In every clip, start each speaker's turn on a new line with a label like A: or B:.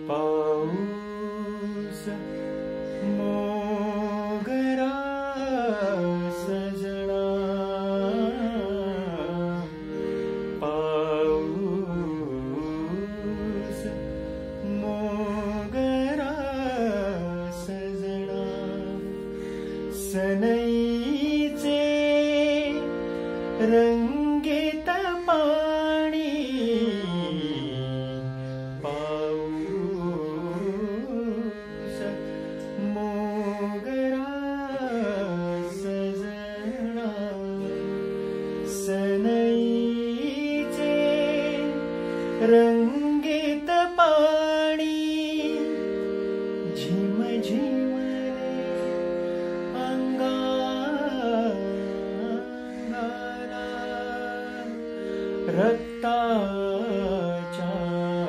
A: पाऊस मोगरा सजना, पाऊस मोगरा सजना, सनईचे रंगीत पाणी, पाऊस मोगरा सजना, सनईचे रंगीत पाणी, झिम झिमले अंगाला, रक्ताच्या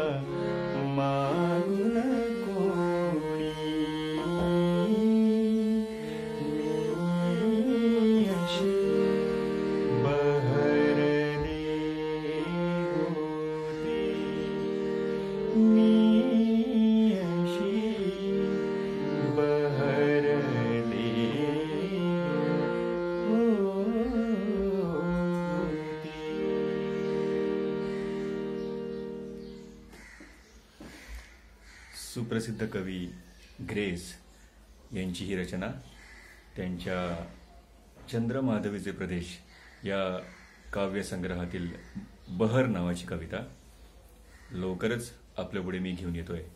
A: मागून कोणी, मी अशी बहरले होते, मी अशी बहरले होते. सुप्रसिद्ध कवी ग्रेस यांची ही रचना, त्यांच्या चंद्रमाधवीचे प्रदेश या काव्यसंग्रहातील बहर नावाची कविता लवकरच आपल्यापुढे मी घेऊन येतोय.